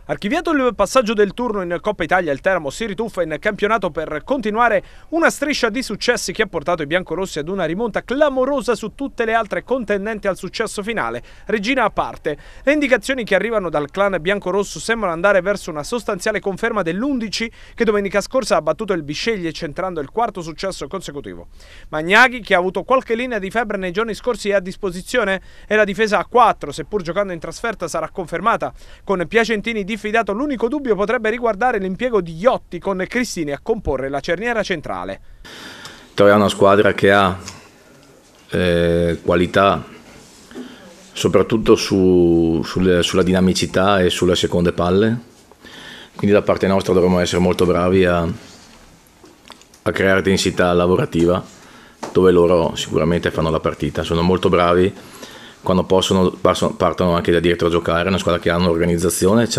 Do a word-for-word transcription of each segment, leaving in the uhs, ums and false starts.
Archiviato il passaggio del turno in Coppa Italia, il Teramo si rituffa in campionato per continuare una striscia di successi che ha portato i biancorossi ad una rimonta clamorosa su tutte le altre contendenti al successo finale, Regina a parte. Le indicazioni che arrivano dal clan biancorosso sembrano andare verso una sostanziale conferma dell'undici che domenica scorsa ha battuto il Bisceglie centrando il quarto successo consecutivo. Magnaghi, che ha avuto qualche linea di febbre nei giorni scorsi, è a disposizione e la difesa a quattro, seppur giocando in trasferta, sarà confermata. Con Piacentini diffidato, l'unico dubbio potrebbe riguardare l'impiego di Iotti con Cristini a comporre la cerniera centrale. Troviamo una squadra che ha eh, qualità soprattutto su, sulle, sulla dinamicità e sulle seconde palle, quindi da parte nostra dovremo essere molto bravi a, a creare densità lavorativa dove loro sicuramente fanno la partita. Sono molto bravi quando possono, partono anche da dietro a giocare. È una squadra che ha un'organizzazione,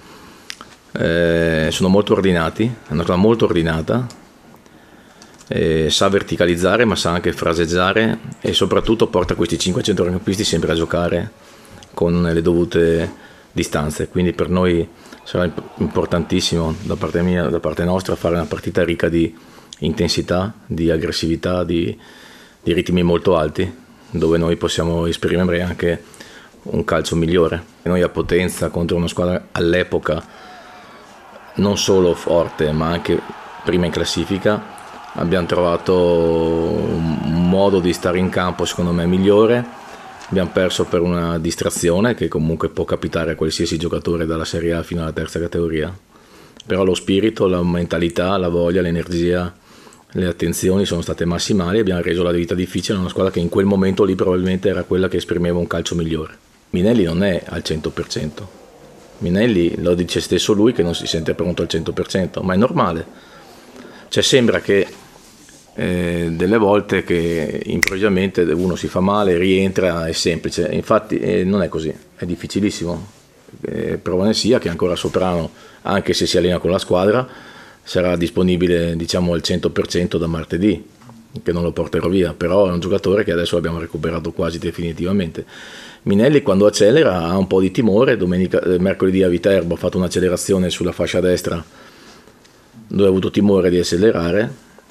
eh, sono molto ordinati, è una squadra molto ordinata, eh, sa verticalizzare ma sa anche fraseggiare e soprattutto porta questi cinque centrocampisti sempre a giocare con le dovute distanze. Quindi per noi sarà importantissimo da parte mia, da parte nostra, fare una partita ricca di intensità, di aggressività, di, di ritmi molto alti, dove noi possiamo esprimere anche un calcio migliore. Noi a Potenza, contro una squadra all'epoca non solo forte ma anche prima in classifica, abbiamo trovato un modo di stare in campo secondo me migliore. Abbiamo perso per una distrazione che comunque può capitare a qualsiasi giocatore dalla Serie A fino alla terza categoria, però lo spirito, la mentalità, la voglia, l'energia, le attenzioni sono state massimali e abbiamo reso la vita difficile a una squadra che in quel momento lì probabilmente era quella che esprimeva un calcio migliore. Minelli non è al cento per cento, Minelli lo dice stesso lui che non si sente pronto al cento per cento, ma è normale. Cioè sembra che eh, delle volte che improvvisamente uno si fa male, rientra, è semplice, infatti eh, non è così, è difficilissimo. Eh, prova ne sia che ancora Soprano, anche se si allena con la squadra, sarà disponibile diciamo al cento per cento da martedì, che non lo porterò via, però è un giocatore che adesso abbiamo recuperato quasi definitivamente. Minelli quando accelera ha un po' di timore. Domenica, eh, mercoledì a Viterbo ha fatto un'accelerazione sulla fascia destra dove ha avuto timore di accelerare,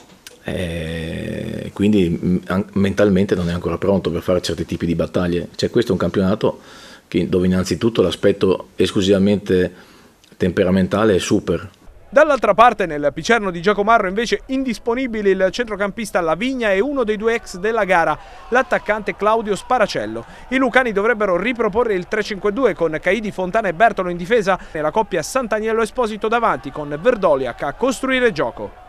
e quindi mentalmente non è ancora pronto per fare certi tipi di battaglie. Cioè, questo è un campionato che, dove innanzitutto l'aspetto esclusivamente temperamentale è super. Dall'altra parte, nel Picerno di Giacomarro, invece indisponibile il centrocampista Lavigna e uno dei due ex della gara, l'attaccante Claudio Sparacello. I lucani dovrebbero riproporre il tre cinque due con Caidi, Fontana e Bertolo in difesa, nella coppia Sant'Agnello Esposito davanti con Verdoliak a costruire gioco.